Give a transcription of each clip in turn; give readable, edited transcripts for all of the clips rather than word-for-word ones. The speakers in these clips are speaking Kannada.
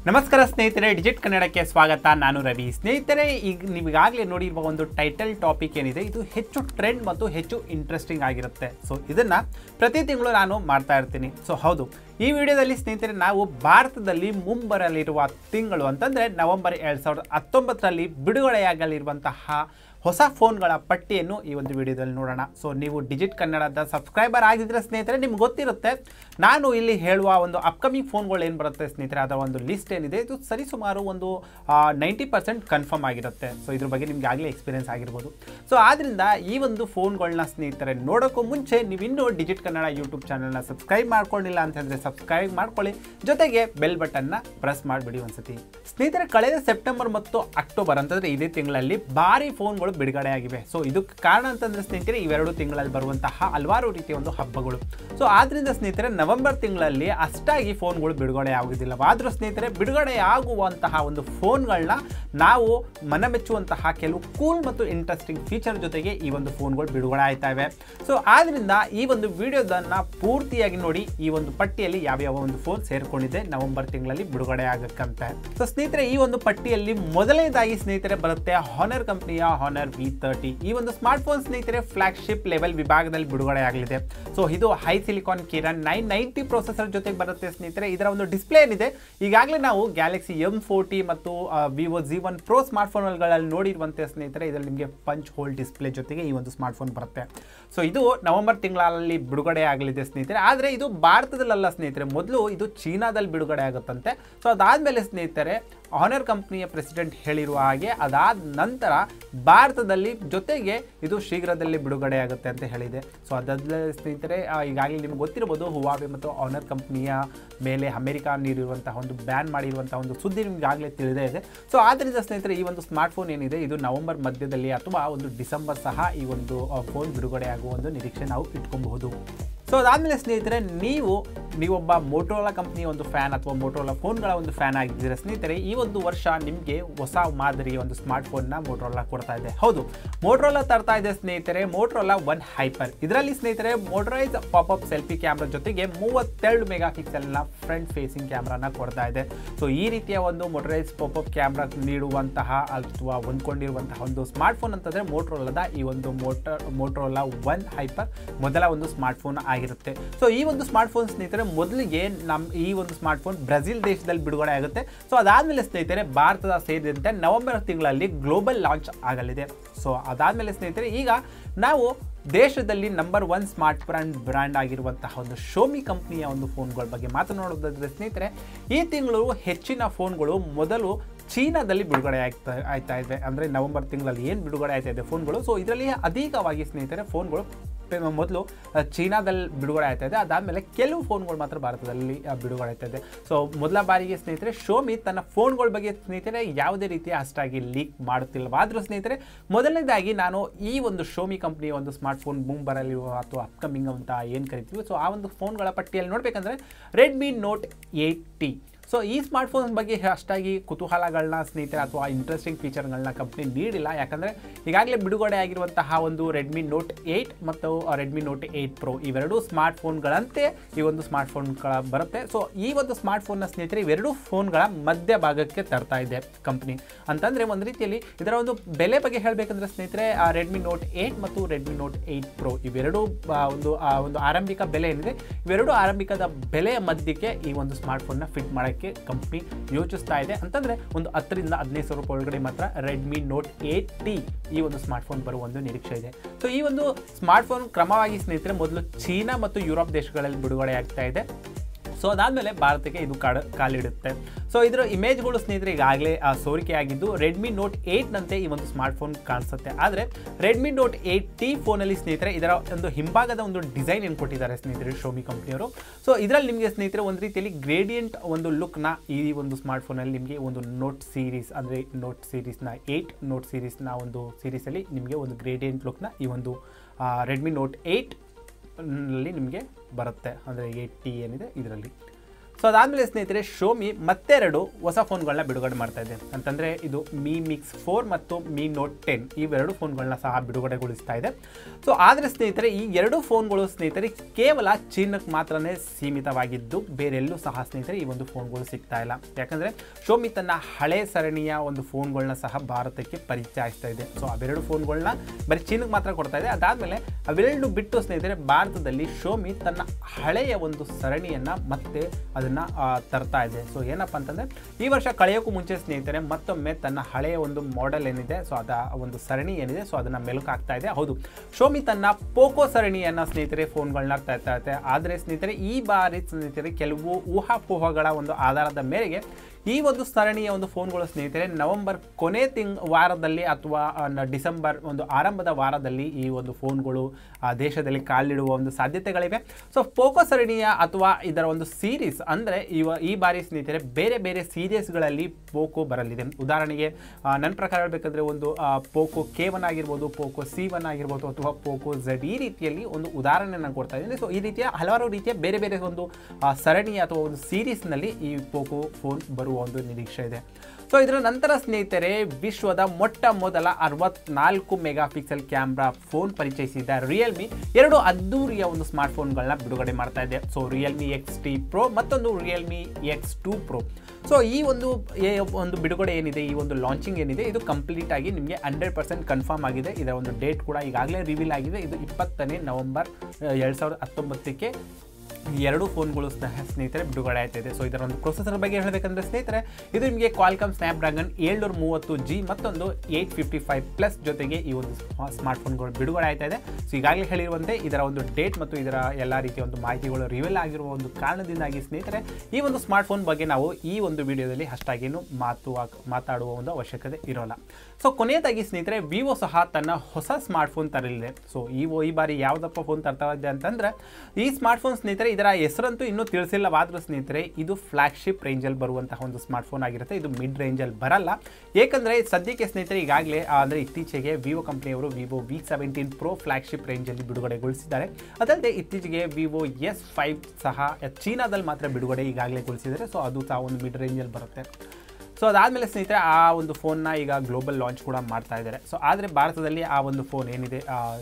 ನಮಸ್ಕಾರ ಸ್ನೇಹಿತರೆ, ಡಿಜಿಟ್ ಕನ್ನಡಕ್ಕೆ ಸ್ವಾಗತ. ನಾನು ರವಿ. ಸ್ನೇಹಿತರೆ, ಈಗ ನೀವೀಗಾಗಲೇ ನೋಡಿರುವ ಒಂದು ಟೈಟಲ್ ಟಾಪಿಕ್ ಏನಿದೆ, ಇದು ಹೆಚ್ಚು ಟ್ರೆಂಡ್ ಮತ್ತು ಹೆಚ್ಚು ಇಂಟ್ರೆಸ್ಟಿಂಗ್ ಆಗಿರುತ್ತೆ. ಸೊ ಇದನ್ನು ಪ್ರತಿ ತಿಂಗಳು ನಾನು ಮಾಡ್ತಾ ಇರ್ತೀನಿ. ಸೊ ಹೌದು, ಈ ವಿಡಿಯೋದಲ್ಲಿ ಸ್ನೇಹಿತರೆ ನಾವು ಭಾರತದಲ್ಲಿ ಮುಂಬರಲಿರುವ ತಿಂಗಳು ಅಂತಂದರೆ ನವೆಂಬರ್ 2019ರಲ್ಲಿ ಬಿಡುಗಡೆಯಾಗಲಿರುವಂತಹ ಹೊಸ ಫೋನ್ಗಳ ಪಟ್ಟಿಯನ್ನು ಈ ಒಂದು ವಿಡಿಯೋದಲ್ಲಿ ನೋಡೋಣ. ಸೊ ನೀವು ಡಿಜಿಟ್ ಕನ್ನಡದ ಸಬ್ಸ್ಕ್ರೈಬರ್ ಆಗಿದ್ದರೆ ಸ್ನೇಹಿತರೆ ನಿಮ್ಗೆ ಗೊತ್ತಿರುತ್ತೆ, ನಾನು ಇಲ್ಲಿ ಹೇಳುವ ಒಂದು ಅಪ್ಕಮಿಂಗ್ ಫೋನ್ಗಳು ಏನು ಬರುತ್ತೆ ಸ್ನೇಹಿತರೆ, ಅದರ ಒಂದು ಲಿಸ್ಟ್ ಏನಿದೆ ಇದು ಸರಿಸುಮಾರು ಒಂದು 90% ಕನ್ಫರ್ಮ್ ಆಗಿರುತ್ತೆ. ಸೊ ಇದ್ರ ಬಗ್ಗೆ ನಿಮ್ಗೆ ಆಗಲೇ ಎಕ್ಸ್ಪೀರಿಯನ್ಸ್ ಆಗಿರ್ಬೋದು. ಸೊ ಆದ್ದರಿಂದ ಈ ಒಂದು ಫೋನ್ಗಳನ್ನ ಸ್ನೇಹಿತರೆ ನೋಡೋಕ್ಕೂ ಮುಂಚೆ ನೀವು ಇನ್ನೂ ಡಿಜಿಟ್ ಕನ್ನಡ ಯೂಟ್ಯೂಬ್ ಚಾನಲ್ನ ಸಬ್ಸ್ಕ್ರೈಬ್ ಮಾಡ್ಕೊಂಡಿಲ್ಲ ಅಂತಂದರೆ ಸಬ್ಸ್ಕ್ರೈಬ್ ಮಾಡ್ಕೊಳ್ಳಿ, ಜೊತೆಗೆ ಬೆಲ್ ಬಟನ್ನ ಪ್ರೆಸ್ ಮಾಡಿಬಿಡಿ ಒಂದ್ಸತಿ. ಸ್ನೇಹಿತರೆ, ಕಳೆದ ಸೆಪ್ಟೆಂಬರ್ ಮತ್ತು ಅಕ್ಟೋಬರ್ ಅಂತಂದರೆ ಇದೇ ತಿಂಗಳಲ್ಲಿ ಭಾರಿ ಫೋನ್ಗಳು ಬಿಡುಗಡೆ ಆಗಿವೆ. ಸೊ ಇದಕ್ಕೆ ಕಾರಣ ಅಂತಂದರೆ ಸ್ನೇಹಿತರೆ ಇವೆರಡು ತಿಂಗಳಲ್ಲಿ ಬರುವಂತಹ ಹಲವಾರು ರೀತಿಯ ಒಂದು ಹಬ್ಬಗಳು. ಸೊ ಆದ್ದರಿಂದ ಸ್ನೇಹಿತರೆ ನವೆಂಬರ್ ತಿಂಗಳಲ್ಲಿ ಅಷ್ಟಾಗಿ ಫೋನ್ಗಳು ಬಿಡುಗಡೆ ಆಗುವುದಿಲ್ಲ. ಆದರೂ ಸ್ನೇಹಿತರೆ ಬಿಡುಗಡೆ ಆಗುವಂತಹ ಒಂದು ಫೋನ್ಗಳನ್ನ ನಾವು ಮನಮೆಚ್ಚುವಂತಹ ಕೆಲವು ಕೂಲ್ ಮತ್ತು ಇಂಟ್ರೆಸ್ಟಿಂಗ್ ಫೀಚರ್ ಜೊತೆಗೆ ಈ ಒಂದು ಫೋನ್ಗಳು ಬಿಡುಗಡೆ ಆಯ್ತಾ ಇವೆ. ಸೊ ಆದ್ದರಿಂದ ಈ ಒಂದು ವಿಡಿಯೋದನ್ನು ಪೂರ್ತಿಯಾಗಿ ನೋಡಿ, ಈ ಒಂದು ಪಟ್ಟಿಯಲ್ಲಿ ಯಾವ್ಯಾವ ಒಂದು ಫೋನ್ ಸೇರಿಕೊಂಡಿದೆ ನವೆಂಬರ್ ತಿಂಗಳಲ್ಲಿ ಬಿಡುಗಡೆ ಆಗಕ್ಕಂತೆ. ಸೊ ಸ್ನೇಹಿತರೆ ಈ ಒಂದು ಪಟ್ಟಿಯಲ್ಲಿ ಮೊದಲನೇದಾಗಿ ಸ್ನೇಹಿತರೆ ಬರುತ್ತೆ ಹಾನರ್ ಕಂಪನಿಯ ಹಾನರ್ V30. ಈ ಒಂದು ಸ್ಮಾರ್ಟ್ ಫೋನ್ ಸ್ನೇಹಿತರೆ ಫ್ಲಾಗ್ಶಿಪ್ ಲೆವೆಲ್ ವಿಭಾಗದಲ್ಲಿ ಬಿಡುಗಡೆ ಆಗಲಿದೆ. ಸೊ ಇದು ಹೈ ಸಿಲಿಕಾನ್ ಕಿರನ್ 990 ಪ್ರೊಸೆಸರ್ ಜೊತೆಗೆ ಬರುತ್ತೆ ಸ್ನೇಹಿತರೆ. ಇದರ ಒಂದು ಡಿಸ್ಪ್ಲೇ ಏನಿದೆ, ಈಗಾಗಲೇ ನಾವು ಗ್ಯಾಲಕ್ಸಿ M40 ಮತ್ತು ವಿವೋ Z1 Pro ಸ್ಮಾರ್ಟ್ ಫೋನ್ಗಳಲ್ಲಿ ನೋಡಿರುವಂತೆ ಸ್ನೇಹಿತರೆ ಇದರಲ್ಲಿ ನಿಮಗೆ ಪಂಚ್ ಹೋಲ್ ಡಿಸ್ಪ್ಲೇ ಜೊತೆಗೆ ಈ ಒಂದು ಸ್ಮಾರ್ಟ್ ಫೋನ್ ಬರುತ್ತೆ. ಸೊ ಇದು ನವೆಂಬರ್ ತಿಂಗಳಲ್ಲಿ ಬಿಡುಗಡೆ ಆಗಲಿದೆ ಸ್ನೇಹಿತರೆ. ಆದರೆ ಇದು ಭಾರತದಲ್ಲ ಸ್ನೇಹಿತರೆ, ಮೊದಲು ಇದು ಚೀನಾದಲ್ಲಿ ಬಿಡುಗಡೆ ಆಗುತ್ತಂತೆ. ಸೊ ಅದಾದಮೇಲೆ ಸ್ನೇಹಿತರೆ ಹಾನರ್ ಕಂಪ್ನಿಯ ಪ್ರೆಸಿಡೆಂಟ್ ಹೇಳಿರುವ ಹಾಗೆ ಅದಾದ ನಂತರ ಭಾರತದಲ್ಲಿ ಜೊತೆಗೆ ಇದು ಶೀಘ್ರದಲ್ಲಿ ಬಿಡುಗಡೆ ಆಗುತ್ತೆ ಅಂತ ಹೇಳಿದೆ. ಸೊ ಅದಾದ ಸ್ನೇಹಿತರೆ ಈಗಾಗಲೇ ನಿಮ್ಗೆ ಗೊತ್ತಿರ್ಬೋದು, ಹುವಾವೆ ಮತ್ತು ಹಾನರ್ ಕಂಪ್ನಿಯ ಮೇಲೆ ಅಮೆರಿಕ ನೀಡಿರುವಂತಹ ಒಂದು ಬ್ಯಾನ್ ಮಾಡಿರುವಂತಹ ಒಂದು ಸುದ್ದಿ ನಿಮ್ಗೆ ಆಗಲೇ ತಿಳಿದೇ ಇದೆ. ಸೊ ಆದ್ದರಿಂದ ಸ್ನೇಹಿತರೆ ಈ ಒಂದು ಸ್ಮಾರ್ಟ್ ಫೋನ್ ಏನಿದೆ ಇದು ನವೆಂಬರ್ ಮಧ್ಯದಲ್ಲಿ ಅಥವಾ ಒಂದು ಡಿಸೆಂಬರ್ ಸಹ ಈ ಒಂದು ಫೋನ್ ಬಿಡುಗಡೆ ಆಗುವ ಒಂದು ನಿರೀಕ್ಷೆ ನಾವು ಇಟ್ಕೊಬಹುದು. ಸೊ ಅದಾದಮೇಲೆ ಸ್ನೇಹಿತರೆ ನೀವೊಬ್ಬ ಮೋಟೋರೋಲಾ ಕಂಪ್ನಿಯ ಒಂದು ಫ್ಯಾನ್ ಅಥವಾ ಮೋಟೋರೋಲಾ ಫೋನ್ಗಳ ಒಂದು ಫ್ಯಾನ್ ಆಗಿದ್ದೀರಾ ಸ್ನೇಹಿತರೆ, ಈ ಒಂದು ವರ್ಷ ನಿಮಗೆ ಹೊಸ ಮಾದರಿಯ ಒಂದು ಸ್ಮಾರ್ಟ್ ಫೋನ್ನ ಮೋಟೋರೋಲಾ ಕೊಡ್ತಾ ಇದೆ. ಹೌದು, ಮೋಟೋರೋಲಾ ತರ್ತಾ ಇದೆ ಸ್ನೇಹಿತರೆ ಮೋಟೋರೋಲಾ ಒನ್ ಹೈಪರ್. ಇದರಲ್ಲಿ ಸ್ನೇಹಿತರೆ ಮೋಟರೈಸ್ ಪಾಪ್ಅಪ್ ಸೆಲ್ಫಿ ಕ್ಯಾಮ್ರಾ ಜೊತೆಗೆ 32 ಮೆಗಾ ಪಿಕ್ಸೆಲ್ನ ಫ್ರಂಟ್ ಫೇಸಿಂಗ್ ಕ್ಯಾಮ್ರಾನ ಕೊಡ್ತಾ ಇದೆ. ಸೊ ಈ ರೀತಿಯ ಒಂದು ಮೋಟರೈಸ್ ಪಾಪ್ಅಪ್ ಕ್ಯಾಮ್ರಾ ನೀಡುವಂತಹ ಅಥವಾ ಹೊಂದ್ಕೊಂಡಿರುವಂತಹ ಒಂದು ಸ್ಮಾರ್ಟ್ ಫೋನ್ ಅಂತಂದರೆ ಮೋಟೋರೋಲಾದ ಈ ಒಂದು ಮೋಟೋರೋಲಾ ಒನ್ ಹೈಪರ್ ಮೊದಲ ಒಂದು ಸ್ಮಾರ್ಟ್ ಫೋನ್ ಆಗಿರುತ್ತೆ. ಸೊ ಈ ಒಂದು ಸ್ಮಾರ್ಟ್ ಫೋನ್ ಸ್ನೇಹಿತರೆ ಮೊದಲಿಗೆ ಈ ಒಂದು ಸ್ಮಾರ್ಟ್ ಫೋನ್ ಬ್ರೆಜಿಲ್ ದೇಶದಲ್ಲಿ ಬಿಡುಗಡೆ ಆಗುತ್ತೆ. ಸೊ ಅದಾದಮೇಲೆ ಸ್ನೇಹಿತರೆ ಭಾರತದ ಸೇರಿದಂತೆ ನವೆಂಬರ್ ತಿಂಗಳಲ್ಲಿ ಗ್ಲೋಬಲ್ ಲಾಂಚ್ ಆಗಲಿದೆ. ಸೊ ಅದಾದಮೇಲೆ ಸ್ನೇಹಿತರೆ ಈಗ ನಾವು ದೇಶದಲ್ಲಿ ನಂಬರ್ 1 ಸ್ಮಾರ್ಟ್ ಬ್ರ್ಯಾಂಡ್ ಆಗಿರುವಂತಹ ಒಂದು ಶೋಮಿ ಕಂಪ್ನಿಯ ಒಂದು ಫೋನ್ಗಳ ಬಗ್ಗೆ ಮಾತನಾಡೋದಾದರೆ ಸ್ನೇಹಿತರೆ ಈ ತಿಂಗಳು ಹೆಚ್ಚಿನ ಫೋನ್ಗಳು ಮೊದಲು ಚೀನಾದಲ್ಲಿ ಬಿಡುಗಡೆ ಆಯ್ತಾ ಇದೆ. ಅಂದರೆ ನವೆಂಬರ್ ತಿಂಗಳಲ್ಲಿ ಏನು ಬಿಡುಗಡೆ ಆಯ್ತಾ ಇದೆ ಫೋನ್ಗಳು, ಸೊ ಇದರಲ್ಲಿ ಅಧಿಕವಾಗಿ ಸ್ನೇಹಿತರೆ ಫೋನ್ಗಳು ಮೊದಲು ಚೀನಾದಲ್ಲಿ ಬಿಡುಗಡೆ ಆಯ್ತಾ ಇದೆ. ಅದಾದಮೇಲೆ ಕೆಲವು ಫೋನ್ಗಳು ಮಾತ್ರ ಭಾರತದಲ್ಲಿ ಬಿಡುಗಡೆ ಆಯ್ತಾ ಇದೆ. ಸೊ ಮೊದಲ ಬಾರಿಗೆ ಸ್ನೇಹಿತರೆ ಶೋಮಿ ತನ್ನ ಫೋನ್ಗಳ ಬಗ್ಗೆ ಸ್ನೇಹಿತರೆ ಯಾವುದೇ ರೀತಿಯ ಅಷ್ಟಾಗಿ ಲೀಕ್ ಮಾಡುತ್ತಿಲ್ಲವಾದರೂ ಸ್ನೇಹಿತರೆ ಮೊದಲನೇದಾಗಿ ನಾನು ಈ ಒಂದು ಶೋಮಿ ಕಂಪ್ನಿಯ ಒಂದು ಸ್ಮಾರ್ಟ್ ಫೋನ್ ಮುಂಬರಲಿರುವ ಅಥವಾ ಅಪ್ಕಮಿಂಗ್ ಅಂತ ಏನು ಕರಿತೀವಿ, ಸೊ ಆ ಒಂದು ಫೋನ್ಗಳ ಪಟ್ಟಿಯಲ್ಲಿ ನೋಡಬೇಕಂದ್ರೆ ರೆಡ್ಮಿ ನೋಟ್ 8T. ಸೊ ಈ ಸ್ಮಾರ್ಟ್ ಫೋನ್ ಬಗ್ಗೆ ಅಷ್ಟಾಗಿ ಕುತೂಹಲಗಳನ್ನ ಸ್ನೇಹಿತರೆ ಅಥವಾ ಇಂಟ್ರೆಸ್ಟಿಂಗ್ ಫೀಚರ್ಗಳನ್ನ ಕಂಪ್ನಿ ನೀಡಿಲ್ಲ. ಯಾಕಂದರೆ ಈಗಾಗಲೇ ಬಿಡುಗಡೆ ಆಗಿರುವಂತಹ ಒಂದು ರೆಡ್ಮಿ ನೋಟ್ 8 ಮತ್ತು ರೆಡ್ಮಿ ನೋಟ್ 8 Pro ಇವೆರಡೂ ಸ್ಮಾರ್ಟ್ ಫೋನ್ಗಳಂತೆ ಈ ಒಂದು ಸ್ಮಾರ್ಟ್ ಫೋನ್ಗಳ ಬರುತ್ತೆ. ಸೊ ಈ ಒಂದು ಸ್ಮಾರ್ಟ್ ಫೋನ್ನ ಸ್ನೇಹಿತರೆ ಇವೆರಡೂ ಫೋನ್ಗಳ ಮಧ್ಯ ಭಾಗಕ್ಕೆ ತರ್ತಾ ಇದೆ ಕಂಪ್ನಿ. ಅಂತಂದರೆ ಒಂದು ರೀತಿಯಲ್ಲಿ ಇದರ ಒಂದು ಬೆಲೆ ಬಗ್ಗೆ ಹೇಳಬೇಕಂದ್ರೆ ಸ್ನೇಹಿತರೆ ರೆಡ್ಮಿ ನೋಟ್ 8 ಮತ್ತು ರೆಡ್ಮಿ ನೋಟ್ 8 Pro ಇವೆರಡೂ ಒಂದು ಆರಂಭಿಕ ಬೆಲೆ ಏನಿದೆ, ಇವೆರಡೂ ಆರಂಭಿಕದ ಬೆಲೆಯ ಮಧ್ಯಕ್ಕೆ ಈ ಒಂದು ಸ್ಮಾರ್ಟ್ ಫೋನ್ನ ಫಿಟ್ ಮಾಡೋಕ್ಕೆ ಕಂಪ್ನಿ ಯೋಚಿಸ್ತಾ ಇದೆ. ಅಂತಂದರೆ ಒಂದು 10 ರಿಂದ 15 ಸಾವಿರ ರೂಪಾಯಿ ಒಳಗಡೆ ಮಾತ್ರ ರೆಡ್ಮಿ ನೋಟ್ 8T ಈ ಒಂದು ಸ್ಮಾರ್ಟ್ ಫೋನ್ ಬರುವ ಒಂದು ನಿರೀಕ್ಷೆ ಇದೆ. ಸೊ ಈ ಒಂದು ಸ್ಮಾರ್ಟ್ ಫೋನ್ ಕ್ರಮವಾಗಿ ಸ್ನೇಹಿತರೆ ಮೊದಲು ಚೀನಾ ಮತ್ತು ಯುರೋಪ್ ದೇಶಗಳಲ್ಲಿ ಬಿಡುಗಡೆ ಆಗ್ತಾ ಇದೆ. ಸೊ ಅದಾದಮೇಲೆ ಭಾರತಕ್ಕೆ ಇದು ಕಾಲಿಡುತ್ತೆ. ಸೊ ಇದರ ಇಮೇಜ್ಗಳು ಸ್ನೇಹಿತರೆ ಈಗಾಗಲೇ ಸೋರಿಕೆಯಾಗಿದ್ದು ರೆಡ್ಮಿ ನೋಟ್ 8ನಂತೆ ಈ ಒಂದು ಸ್ಮಾರ್ಟ್ ಫೋನ್ ಕಾಣಿಸುತ್ತೆ. ಆದರೆ ರೆಡ್ಮಿ ನೋಟ್ 8T ಫೋನಲ್ಲಿ ಸ್ನೇಹಿತರೆ ಇದರ ಒಂದು ಹಿಂಭಾಗದ ಒಂದು ಡಿಸೈನ್ ಏನು ಕೊಟ್ಟಿದ್ದಾರೆ ಸ್ನೇಹಿತರೆ ಶೋಮಿ ಕಂಪ್ನಿಯವರು. ಸೊ ಇದರಲ್ಲಿ ನಿಮಗೆ ಸ್ನೇಹಿತರೆ ಒಂದು ರೀತಿಯಲ್ಲಿ ಗ್ರೇಡಿಯಂಟ್ ಒಂದು ಲುಕ್ನ ಈ ಒಂದು ಸ್ಮಾರ್ಟ್ ಫೋನಲ್ಲಿ ನಿಮಗೆ ಒಂದು ನೋಟ್ ಸೀರೀಸ್ ಅಂದರೆ ನೋಟ್ ಸೀರೀಸ್ನ 8 ನೋಟ್ ಸೀರೀಸ್ನ ಒಂದು ಸೀರೀಸಲ್ಲಿ ನಿಮಗೆ ಒಂದು ಗ್ರೇಡಿಯಂಟ್ ಲುಕ್ನ ಈ ಒಂದು ರೆಡ್ಮಿ ನೋಟ್ 8 ನಲ್ಲಿ ನಿಮಗೆ ಬರುತ್ತೆ. ಅಂದರೆ 8T ಏನಿದೆ ಇದರಲ್ಲಿ. ಸೊ ಅದಾದಮೇಲೆ ಸ್ನೇಹಿತರೆ ಶೋಮಿ ಮತ್ತೆರಡು ಹೊಸ ಫೋನ್ಗಳನ್ನ ಬಿಡುಗಡೆ ಮಾಡ್ತಾ ಇದೆ ಅಂತಂದರೆ ಇದು ಮಿ ಮಿಕ್ಸ್ 4 ಮತ್ತು ಮಿ ನೋಟ್ 10 ಇವೆರಡು ಫೋನ್ಗಳನ್ನ ಸಹ ಬಿಡುಗಡೆಗೊಳಿಸ್ತಾ ಇದೆ. ಸೊ ಆದರೆ ಸ್ನೇಹಿತರೆ ಈ ಎರಡು ಫೋನ್ಗಳು ಸ್ನೇಹಿತರೆ ಕೇವಲ ಚೀನಕ್ಕೆ ಮಾತ್ರನೇ ಸೀಮಿತವಾಗಿದ್ದು ಬೇರೆಲ್ಲೂ ಸಹ ಸ್ನೇಹಿತರೆ ಈ ಒಂದು ಫೋನ್ಗಳು ಸಿಗ್ತಾ ಇಲ್ಲ. ಯಾಕಂದರೆ ಶೋಮಿ ತನ್ನ ಹಳೆ ಸರಣಿಯ ಒಂದು ಫೋನ್ಗಳನ್ನ ಸಹ ಭಾರತಕ್ಕೆ ಪರಿಚಯಿಸ್ತಾ ಇದೆ. ಸೊ ಅವೆರಡು ಫೋನ್ಗಳನ್ನ ಬರೀ ಚೀನಕ್ಕೆ ಮಾತ್ರ ಕೊಡ್ತಾ ಇದೆ. ಅದಾದಮೇಲೆ ಅವೆರಡು ಬಿಟ್ಟು ಸ್ನೇಹಿತರೆ ಭಾರತದಲ್ಲಿ ಶೋಮಿ ತನ್ನ ಹಳೆಯ ಒಂದು ಸರಣಿಯನ್ನು ಮತ್ತೆ ಅದನ್ನು ತರ್ತಾ ಇದೆ. ಸೊ ಏನಪ್ಪ ಅಂತಂದರೆ ಈ ವರ್ಷ ಕಳೆಯೋಕ್ಕೂ ಮುಂಚೆ ಸ್ನೇಹಿತರೆ ಮತ್ತೊಮ್ಮೆ ತನ್ನ ಹಳೆಯ ಒಂದು ಮಾಡೆಲ್ ಏನಿದೆ, ಸೊ ಅದ ಒಂದು ಸರಣಿ ಏನಿದೆ, ಸೊ ಅದನ್ನು ಮೆಲುಕು ಹಾಕ್ತಾ ಇದೆ. ಹೌದು, ಶೋಮಿ ತನ್ನ ಪೋಕೋ ಸರಣಿಯನ್ನು ಸ್ನೇಹಿತರೆ ಫೋನ್ಗಳನ್ನ ತರ್ತಾ ಇದೆ. ಆದರೆ ಸ್ನೇಹಿತರೆ ಈ ಬಾರಿ ಸ್ನೇಹಿತರೆ ಕೆಲವು ಊಹಾಪೋಹಗಳ ಒಂದು ಆಧಾರದ ಮೇರೆಗೆ ಈ ಒಂದು ಸರಣಿಯ ಒಂದು ಫೋನ್ಗಳು ಸ್ನೇಹಿತರೆ ನವೆಂಬರ್ ಕೊನೆ ವಾರದಲ್ಲಿ ಅಥವಾ ಡಿಸೆಂಬರ್ ಒಂದು ಆರಂಭದ ವಾರದಲ್ಲಿ ಈ ಒಂದು ಫೋನ್ಗಳು ದೇಶದಲ್ಲಿ ಕಾಲಿಡುವ ಒಂದು ಸಾಧ್ಯತೆಗಳಿವೆ. ಸೊ ಪೋಕೋ ಸರಣಿಯ ಅಥವಾ ಇದರ ಒಂದು ಸೀರೀಸ್ ಅಂದರೆ ಈ ಬಾರಿ ಸ್ನೇಹಿತರೆ ಬೇರೆ ಬೇರೆ ಸೀರೀಸ್ಗಳಲ್ಲಿ ಪೋಕೋ ಬರಲಿದೆ. ಉದಾಹರಣೆಗೆ ನನ್ನ ಪ್ರಕಾರ ಹೇಳಬೇಕಂದ್ರೆ ಒಂದು ಪೋಕೋ K1 ಆಗಿರ್ಬೋದು, ಪೋಕೋ C1 ಆಗಿರ್ಬೋದು, ಅಥವಾ ಪೋಕೋ Z ಈ ರೀತಿಯಲ್ಲಿ ಒಂದು ಉದಾಹರಣೆ ನಾನು ಕೊಡ್ತಾ ಇದ್ದೀನಿ. ಸೊ ಈ ರೀತಿಯ ಹಲವಾರು ರೀತಿಯ ಬೇರೆ ಬೇರೆ ಒಂದು ಸರಣಿ ಅಥವಾ ಒಂದು ಸೀರೀಸ್ನಲ್ಲಿ ಈ ಪೋಕೋ ಫೋನ್ ಬರುವ ಒಂದು ನಿರೀಕ್ಷೆ ಇದೆ. ಸೊ ಇದರ ನಂತರ ಸ್ನೇಹಿತರೆ ವಿಶ್ವದ ಮೊಟ್ಟ ಮೊದಲ 64 ಮೆಗಾ ಪಿಕ್ಸೆಲ್ ಕ್ಯಾಮ್ರಾ ಫೋನ್ ಪರಿಚಯಿಸಿದ ರಿಯಲ್ಮಿ ಎರಡು ಅದ್ದೂರಿಯ ಒಂದು ಸ್ಮಾರ್ಟ್ ಫೋನ್ಗಳನ್ನ ಬಿಡುಗಡೆ ಮಾಡ್ತಾ ಇದೆ. ಸೊ ರಿಯಲ್ಮಿ XT Pro ಮತ್ತೊಂದು ರಿಯಲ್ಮಿ X2 Pro. ಸೊ ಈ ಒಂದು ಬಿಡುಗಡೆ ಏನಿದೆ, ಈ ಒಂದು ಲಾಂಚಿಂಗ್ ಏನಿದೆ, ಇದು ಕಂಪ್ಲೀಟ್ ಆಗಿ ನಿಮಗೆ 100% ಕನ್ಫರ್ಮ್ ಆಗಿದೆ. ಇದರ ಒಂದು ಡೇಟ್ ಕೂಡ ಈಗಾಗಲೇ ರಿವೀಲ್ ಆಗಿದೆ. ಇದು 20ನೇ ನವೆಂಬರ್ 2019ಕ್ಕೆ ಎರಡು ಫೋನ್ಗಳು ಸ್ನೇಹಿತರೆ ಬಿಡುಗಡೆ ಆಗ್ತಾಯಿದೆ. ಸೊ ಇದರ ಒಂದು ಪ್ರೊಸೆಸರ್ ಬಗ್ಗೆ ಹೇಳಬೇಕಂದ್ರೆ ಸ್ನೇಹಿತರೆ ಇದು ನಿಮಗೆ ಕ್ವಾಲ್ಕಾಮ್ ಸ್ನ್ಯಾಪ್ಡ್ರ್ಯಾಗನ್ 730G ಮತ್ತೊಂದು 855+ ಜೊತೆಗೆ ಈ ಒಂದು ಸ್ಮಾರ್ಟ್ ಫೋನ್ಗಳು ಬಿಡುಗಡೆ ಆಗ್ತಾ ಇದೆ. ಸೊ ಈಗಾಗಲೇ ಹೇಳಿರುವಂತೆ ಇದರ ಒಂದು ಡೇಟ್ ಮತ್ತು ಇದರ ಎಲ್ಲ ರೀತಿಯ ಒಂದು ಮಾಹಿತಿಗಳು ರಿವೀಲ್ ಆಗಿರುವ ಒಂದು ಕಾರಣದಿಂದಾಗಿ ಸ್ನೇಹಿತರೆ ಈ ಒಂದು ಸ್ಮಾರ್ಟ್ ಫೋನ್ ಬಗ್ಗೆ ನಾವು ಈ ಒಂದು ವಿಡಿಯೋದಲ್ಲಿ ಅಷ್ಟಾಗೇನು ಮಾತಾಡುವ ಒಂದು ಅವಶ್ಯಕತೆ ಇರೋಲ್ಲ. ಸೊ ಕೊನೆಯದಾಗಿ ಸ್ನೇಹಿತರೆ ವಿವೋ ಸಹ ತನ್ನ ಹೊಸ ಸ್ಮಾರ್ಟ್ ಫೋನ್ ತರಲಿದೆ. ಸೊ ಈ ಬಾರಿ ಯಾವುದಪ್ಪ ಫೋನ್ ತರ್ತಾ ಇದೆ ಅಂತಂದ್ರೆ ಈ ಸ್ಮಾರ್ಟ್ ಫೋನ್ ಸ್ನೇಹಿತರೆ ಇದರ ಹೆಸರಂತೂ ಇನ್ನೂ ತಿಳಿಸಿಲ್ಲವಾದರೂ ಸ್ನೇಹಿತರೆ ಇದು ಫ್ಲಾಗ್ಶಿಪ್ ರೇಂಜಲ್ಲಿ ಬರುವಂತಹ ಒಂದು ಸ್ಮಾರ್ಟ್ ಫೋನ್ ಆಗಿರುತ್ತೆ. ಇದು ಮಿಡ್ ರೇಂಜಲ್ಲಿ ಬರಲ್ಲ. ಏಕೆಂದರೆ ಸದ್ಯಕ್ಕೆ ಸ್ನೇಹಿತರೆ ಈಗಾಗಲೇ ಅಂದರೆ ಇತ್ತೀಚೆಗೆ ವಿವೋ ಕಂಪನಿಯವರು ವಿವೋ V17 Pro ಫ್ಲಾಗ್ಶಿಪ್ ರೇಂಜಲ್ಲಿ ಬಿಡುಗಡೆಗೊಳಿಸಿದ್ದಾರೆ. ಅದಲ್ಲದೆ ಇತ್ತೀಚೆಗೆ ವಿವೋ S5 ಸಹ ಚೀನಾದಲ್ಲಿ ಮಾತ್ರ ಬಿಡುಗಡೆ ಈಗಾಗಲೇ ಗೊಳಿಸಿದ್ದಾರೆ. ಸೊ ಅದು ಸಹ ಒಂದು ಮಿಡ್ ರೇಂಜಲ್ಲಿ ಬರುತ್ತೆ. ಸೊ ಅದಾದಮೇಲೆ ಸ್ನೇಹಿತರೆ ಆ ಒಂದು ಫೋನ್ನ ಈಗ ಗ್ಲೋಬಲ್ ಲಾಂಚ್ ಕೂಡ ಮಾಡ್ತಾ ಇದ್ದಾರೆ. ಸೊ ಆದರೆ ಭಾರತದಲ್ಲಿ ಆ ಒಂದು ಫೋನ್ ಏನಿದೆ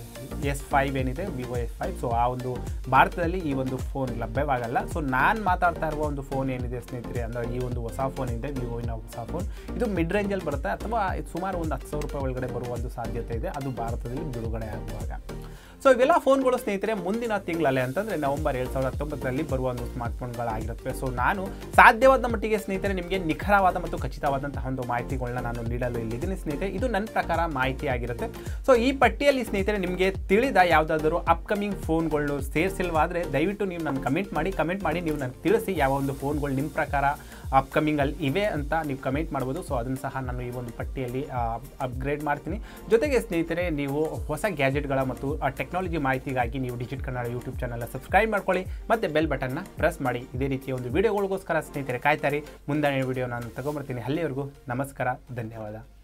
S5 ಏನಿದೆ ವಿವೋ S5, ಸೊ ಆ ಒಂದು ಭಾರತದಲ್ಲಿ ಈ ಒಂದು ಫೋನ್ ಲಭ್ಯವಾಗಲ್ಲ. ಸೊ ನಾನು ಮಾತಾಡ್ತಾ ಇರುವ ಒಂದು ಫೋನ್ ಏನಿದೆ ಸ್ನೇಹಿತರೆ ಅಂದರೆ ಈ ಒಂದು ಹೊಸ ಫೋನ್ ಇದೆ, ವಿವೋವಿನ ಹೊಸ ಫೋನ್, ಇದು ಮಿಡ್ ರೇಂಜಲ್ಲಿ ಬರುತ್ತೆ ಅಥವಾ ಸುಮಾರು ಒಂದು 10,000 ರೂಪಾಯಿ ಒಳಗಡೆ ಬರುವ ಒಂದು ಸಾಧ್ಯತೆ ಇದೆ, ಅದು ಭಾರತದಲ್ಲಿ ಬಿಡುಗಡೆ ಆಗುವಾಗ. ಸೊ ಇವೆಲ್ಲ ಫೋನ್ಗಳು ಸ್ನೇಹಿತರೆ ಮುಂದಿನ ತಿಂಗಳಲ್ಲೇ ಅಂತಂದರೆ ನವೆಂಬರ್ 2019ರಲ್ಲಿ ಬರುವ ಒಂದು ಸ್ಮಾರ್ಟ್ ಫೋನ್ಗಳಾಗಿರುತ್ತವೆ. ಸೊ ನಾನು ಸಾಧ್ಯವಾದ ಮಟ್ಟಿಗೆ ಸ್ನೇಹಿತರೆ ನಿಮಗೆ ನಿಖರವಾದ ಮತ್ತು ಖಚಿತವಾದಂತಹ ಒಂದು ಮಾಹಿತಿಗಳನ್ನ ನಾನು ನೀಡಲು ಇಲ್ಲಿದ್ದೀನಿ ಸ್ನೇಹಿತರೆ. ಇದು ನನ್ನ ಪ್ರಕಾರ ಮಾಹಿತಿ ಆಗಿರುತ್ತೆ. ಸೊ ಈ ಪಟ್ಟಿಯಲ್ಲಿ ಸ್ನೇಹಿತರೆ ನಿಮಗೆ ತಿಳಿದ ಯಾವುದಾದರೂ ಅಪ್ಕಮಿಂಗ್ ಫೋನ್ಗಳು ಸೇರಿಸಿಲ್ವಾದರೆ ದಯವಿಟ್ಟು ನೀವು ನಾನು ಕಮೆಂಟ್ ಮಾಡಿ ನೀವು ನನಗೆ ತಿಳಿಸಿ ಯಾವ ಒಂದು ಫೋನ್ಗಳು ನಿಮ್ಮ ಪ್ರಕಾರ ಅಪ್ಕಮಿಂಗಲ್ಲಿ ಇವೆ ಅಂತ ನೀವು ಕಮೆಂಟ್ ಮಾಡ್ಬೋದು. ಸೊ ಅದನ್ನು ಸಹ ನಾನು ಈ ಒಂದು ಪಟ್ಟಿಯಲ್ಲಿ ಅಪ್ಗ್ರೇಡ್ ಮಾಡ್ತೀನಿ. ಜೊತೆಗೆ ಸ್ನೇಹಿತರೆ ನೀವು ಹೊಸ ಗ್ಯಾಜೆಟ್ಗಳ ಮತ್ತು ಟೆಕ್ನಾಲಜಿ ಮಾಹಿತಿಗಾಗಿ ನೀವು Digit Kannada YouTube channel subscribe ಮಾಡ್ಕೊಳ್ಳಿ ಮತ್ತು ಬೆಲ್ ಬಟನ್ನ ಪ್ರೆಸ್ ಮಾಡಿ. ಇದೇ ರೀತಿಯ ಒಂದು ವಿಡಿಯೋಗಳಿಗೋಸ್ಕರ ಸ್ನೇಹಿತರೆ ಕಾಯ್ತಾರೆ. ಮುಂದಿನ ವಿಡಿಯೋ ನಾನು ತಗೊಂಬರ್ತೀನಿ. ಅಲ್ಲಿವರೆಗೂ ನಮಸ್ಕಾರ, ಧನ್ಯವಾದ.